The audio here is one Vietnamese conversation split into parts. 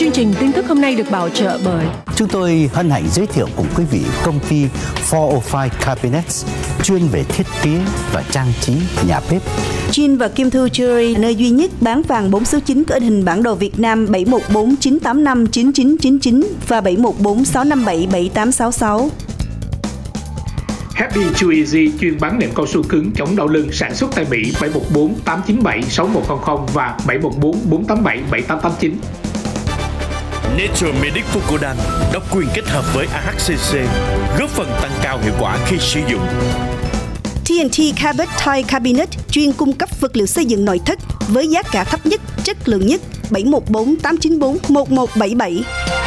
Chương trình tin tức hôm nay được bảo trợ bởi chúng tôi hân hạnh giới thiệu cùng quý vị công ty 405 Cabinets, chuyên về thiết kế và trang trí nhà bếp. Jin và Kim Thu Jewelry, nơi duy nhất bán vàng 4 số 9 có in hình bản đồ Việt Nam 714 985 9999 và 714 657 7866. Happy Chew Easy chuyên bán nệm cao su cứng chống đau lưng, sản xuất tại Mỹ 714 897 6100 và 714 487 7889. Nature Medic Fucodan độc quyền kết hợp với AHCC, góp phần tăng cao hiệu quả khi sử dụng. TNT Cabot Tile Cabinet chuyên cung cấp vật liệu xây dựng nội thất với giá cả thấp nhất, chất lượng nhất. 714 894 1177.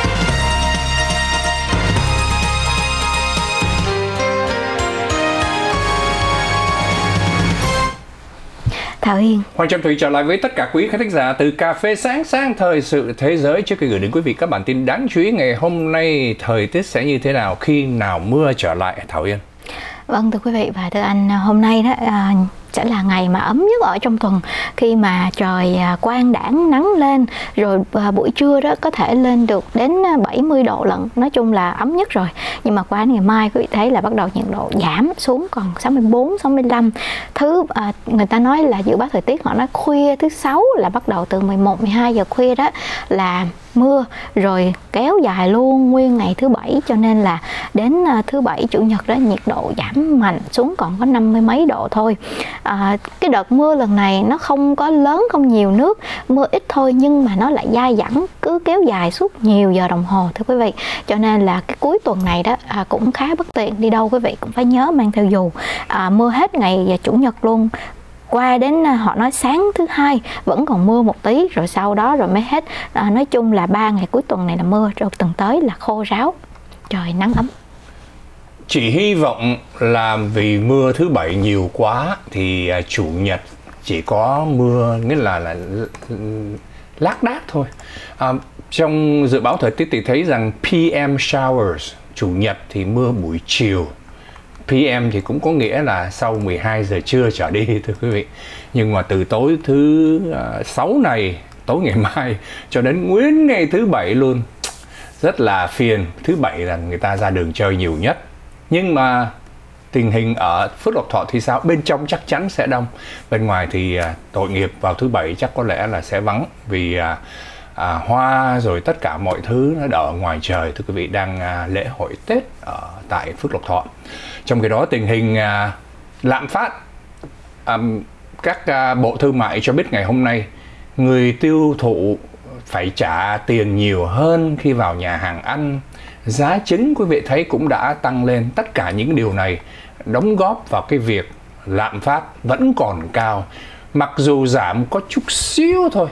Thảo Hiền, Hoàng Trâm Thủy trở lại với tất cả quý khán thính giả từ Cà phê sáng thời sự thế giới. Trước khi gửi đến quý vị các bản tin đáng chú ý ngày hôm nay, thời tiết sẽ như thế nào, khi nào mưa trở lại, Thảo Hiền? Vâng, thưa quý vị và thưa anh, hôm nay đó sẽ là ngày mà ấm nhất ở trong tuần, khi mà trời quang đãng nắng lên, rồi buổi trưa đó có thể lên được đến 70 độ lận, nói chung là ấm nhất rồi. Nhưng mà qua ngày mai quý vị thấy là bắt đầu nhiệt độ giảm xuống còn 64, 65. Người ta nói là dự báo thời tiết, họ nói khuya thứ Sáu là bắt đầu từ 11, 12 giờ khuya đó là mưa, rồi kéo dài luôn nguyên ngày thứ Bảy, cho nên là đến thứ Bảy, Chủ nhật đó nhiệt độ giảm mạnh xuống còn có 50 mấy độ thôi. Cái đợt mưa lần này nó không có lớn, không nhiều nước, mưa ít thôi, nhưng mà nó lại dai dẳng, cứ kéo dài suốt nhiều giờ đồng hồ, thưa quý vị. Cho nên là cái cuối tuần này đó cũng khá bất tiện, đi đâu quý vị cũng phải nhớ mang theo dù. Mưa hết ngày Chủ nhật luôn, qua đến họ nói sáng thứ Hai vẫn còn mưa một tí, rồi sau đó rồi mới hết. Nói chung là 3 ngày cuối tuần này là mưa, rồi tuần tới là khô ráo, trời nắng ấm. Chỉ hy vọng là vì mưa thứ Bảy nhiều quá thì Chủ nhật chỉ có mưa, nghĩa là lác đác thôi. Trong dự báo thời tiết thì thấy rằng PM showers, Chủ nhật thì mưa buổi chiều. PM thì cũng có nghĩa là sau 12 giờ trưa trở đi, thưa quý vị. Nhưng mà từ tối thứ 6 này, tối ngày mai cho đến nguyên ngày thứ Bảy luôn, rất là phiền. Thứ Bảy là người ta ra đường chơi nhiều nhất. Nhưng mà tình hình ở Phước Lộc Thọ thì sao? Bên trong chắc chắn sẽ đông. Bên ngoài thì tội nghiệp vào thứ Bảy chắc có lẽ là sẽ vắng, vì hoa rồi tất cả mọi thứ nó đỡ ngoài trời, thưa quý vị, đang lễ hội Tết ở tại Phước Lộc Thọ. Trong khi đó tình hình lạm phát, các bộ thương mại cho biết ngày hôm nay người tiêu thụ phải trả tiền nhiều hơn khi vào nhà hàng ăn. Giá trứng quý vị thấy cũng đã tăng lên. Tất cả những điều này đóng góp vào cái việc lạm phát vẫn còn cao, mặc dù giảm có chút xíu thôi,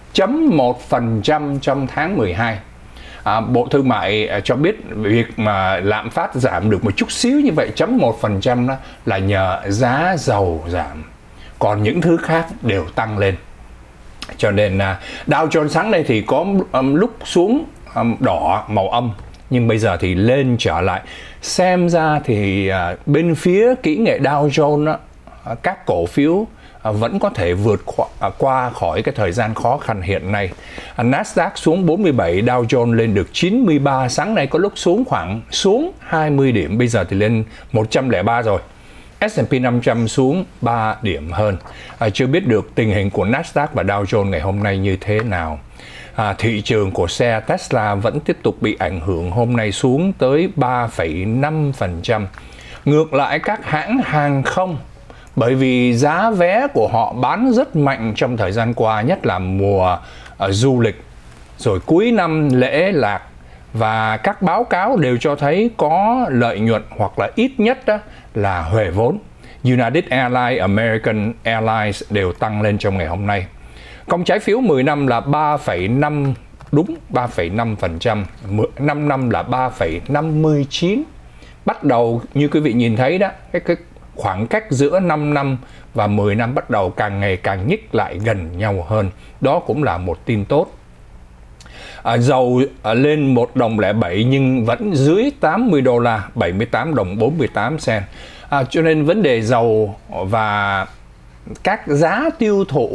0,1% trong tháng 12. Bộ Thương mại cho biết việc mà lạm phát giảm được một chút xíu như vậy, 0,1% đó là nhờ giá dầu giảm, còn những thứ khác đều tăng lên. Cho nên Dow Jones sáng nay thì có lúc xuống đỏ màu âm, nhưng bây giờ thì lên trở lại. Xem ra thì bên phía kỹ nghệ Dow Jones đó, các cổ phiếu vẫn có thể vượt qua khỏi cái thời gian khó khăn hiện nay. Nasdaq xuống 47, Dow Jones lên được 93. Sáng nay có lúc xuống 20 điểm, bây giờ thì lên 103 rồi. S&P 500 xuống 3 điểm hơn. Chưa biết được tình hình của Nasdaq và Dow Jones ngày hôm nay như thế nào. Thị trường của xe Tesla vẫn tiếp tục bị ảnh hưởng, hôm nay xuống tới 3,5%. Ngược lại các hãng hàng không, bởi vì giá vé của họ bán rất mạnh trong thời gian qua, nhất là mùa du lịch, rồi cuối năm lễ lạc, và các báo cáo đều cho thấy có lợi nhuận hoặc là ít nhất đó là huề vốn. United Airlines, American Airlines đều tăng lên trong ngày hôm nay. Công trái phiếu 10 năm là 3,5, đúng 3,5%, 5 năm là 3,59. Bắt đầu như quý vị nhìn thấy đó, cái khoảng cách giữa 5 năm và 10 năm bắt đầu càng ngày càng nhích lại gần nhau hơn. Đó cũng là một tin tốt. Dầu lên 1 đồng 07 nhưng vẫn dưới 80 đô la, 78 đồng 48 cent. Cho nên vấn đề dầu và các giá tiêu thụ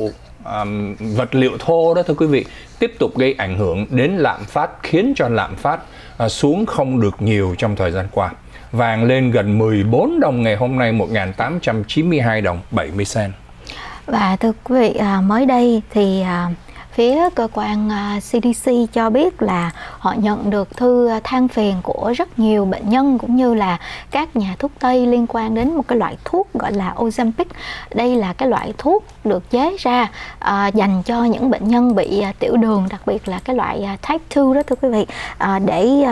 vật liệu thô đó thưa quý vị, tiếp tục gây ảnh hưởng đến lạm phát, khiến cho lạm phát xuống không được nhiều trong thời gian qua. Vàng lên gần 14 đồng ngày hôm nay, 1.892 đồng 70 cent. Và thưa quý vị, mới đây thì phía cơ quan CDC cho biết là họ nhận được thư than phiền của rất nhiều bệnh nhân cũng như là các nhà thuốc Tây liên quan đến một cái loại thuốc gọi là Ozempic. Đây là cái loại thuốc được chế ra dành cho những bệnh nhân bị tiểu đường, đặc biệt là cái loại type 2 đó thưa quý vị, để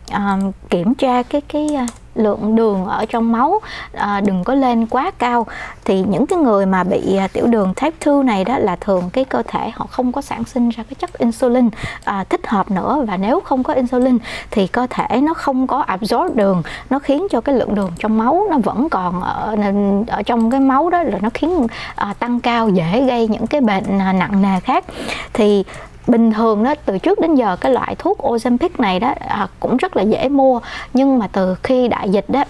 kiểm tra cái lượng đường ở trong máu đừng có lên quá cao. Thì những cái người mà bị tiểu đường type 2 này đó là thường cái cơ thể họ không có sản sinh ra cái chất insulin thích hợp nữa, và nếu không có insulin thì cơ thể nó không có absorb đường, nó khiến cho cái lượng đường trong máu nó vẫn còn ở trong cái máu đó, rồi nó khiến tăng cao, dễ gây những cái bệnh nặng nề khác. Thì bình thường đó, từ trước đến giờ cái loại thuốc Ozempic này đó cũng rất là dễ mua, nhưng mà từ khi đại dịch đó,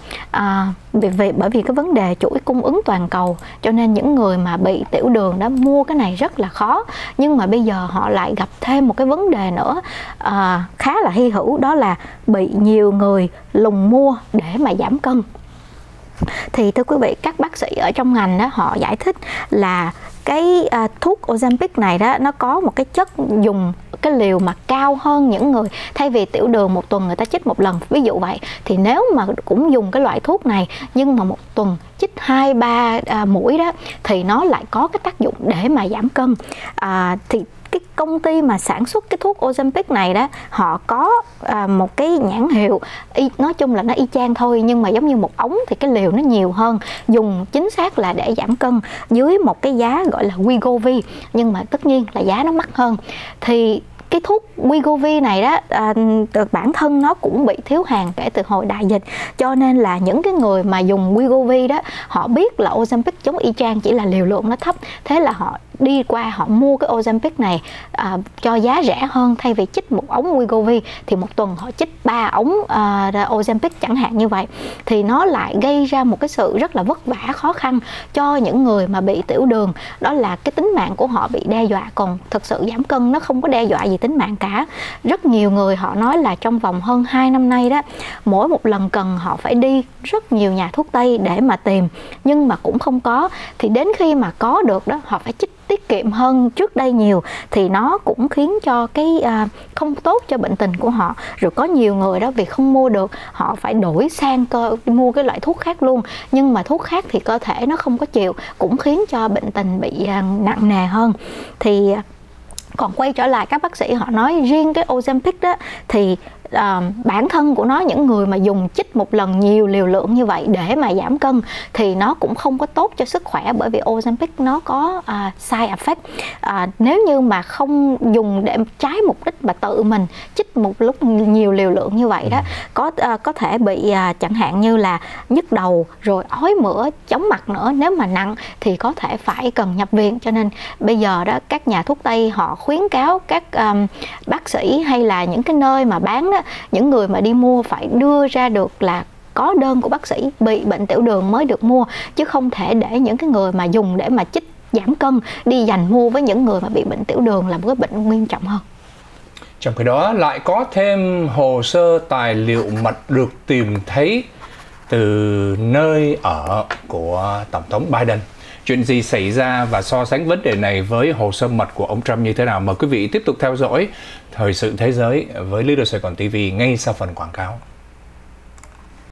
bởi vì cái vấn đề chuỗi cung ứng toàn cầu, cho nên những người mà bị tiểu đường đó mua cái này rất là khó. Nhưng mà bây giờ họ lại gặp thêm một cái vấn đề nữa khá là hy hữu, đó là bị nhiều người lùng mua để mà giảm cân. Thì thưa quý vị, các bác sĩ ở trong ngành đó họ giải thích là cái thuốc Ozempic này đó, nó có một cái chất dùng cái liều mà cao hơn những người, thay vì tiểu đường một tuần người ta chích một lần, ví dụ vậy, thì nếu mà cũng dùng cái loại thuốc này nhưng mà một tuần chích 2-3 mũi đó, thì nó lại có cái tác dụng để mà giảm cân. Thì cái công ty mà sản xuất cái thuốc Ozempic này đó, họ có một cái nhãn hiệu nói chung là nó y chang thôi, nhưng mà giống như một ống thì cái liều nó nhiều hơn, dùng chính xác là để giảm cân dưới một cái giá gọi là Wegovy, nhưng mà tất nhiên là giá nó mắc hơn. Thì cái thuốc Wegovy này đó, bản thân nó cũng bị thiếu hàng kể từ hồi đại dịch, cho nên là những cái người mà dùng Wegovy đó, họ biết là Ozempic giống y chang, chỉ là liều lượng nó thấp, thế là họ đi qua họ mua cái Ozempic này cho giá rẻ hơn. Thay vì chích một ống Wegovy thì một tuần họ chích 3 ống Ozempic chẳng hạn như vậy, thì nó lại gây ra một cái sự rất là vất vả, khó khăn cho những người mà bị tiểu đường, đó là cái tính mạng của họ bị đe dọa. Còn thực sự giảm cân nó không có đe dọa gì tính mạng cả. Rất nhiều người họ nói là trong vòng hơn 2 năm nay đó, mỗi một lần cần họ phải đi rất nhiều nhà thuốc Tây để mà tìm, nhưng mà cũng không có. Thì đến khi mà có được đó, họ phải chích tiết kiệm hơn trước đây nhiều, thì nó cũng khiến cho cái không tốt cho bệnh tình của họ. Rồi có nhiều người đó vì không mua được, họ phải đổi sang mua cái loại thuốc khác luôn, nhưng mà thuốc khác thì cơ thể nó không có chịu, cũng khiến cho bệnh tình bị nặng nề hơn. Thì còn quay trở lại, các bác sĩ họ nói riêng cái Ozempic đó thì bản thân của nó, những người mà dùng chích một lần nhiều liều lượng như vậy để mà giảm cân thì nó cũng không có tốt cho sức khỏe, bởi vì Ozempic nó có side effect. Nếu như mà không dùng để trái mục đích mà tự mình chích một lúc nhiều liều lượng như vậy đó, có thể bị chẳng hạn như là nhức đầu, rồi ói mửa, chóng mặt nữa. Nếu mà nặng thì có thể phải cần nhập viện. Cho nên bây giờ đó, các nhà thuốc Tây họ khuyến cáo các bác sĩ hay là những cái nơi mà bán đó, những người mà đi mua phải đưa ra được là có đơn của bác sĩ bị bệnh tiểu đường mới được mua, chứ không thể để những cái người mà dùng để mà chích giảm cân đi giành mua với những người mà bị bệnh tiểu đường, là một cái bệnh nghiêm trọng hơn. Trong khi đó lại có thêm hồ sơ tài liệu mật được tìm thấy từ nơi ở của Tổng thống Biden. Chuyện gì xảy ra và so sánh vấn đề này với hồ sơ mật của ông Trump như thế nào? Mời quý vị tiếp tục theo dõi Thời sự Thế giới với Leader Sài Gòn TV ngay sau phần quảng cáo.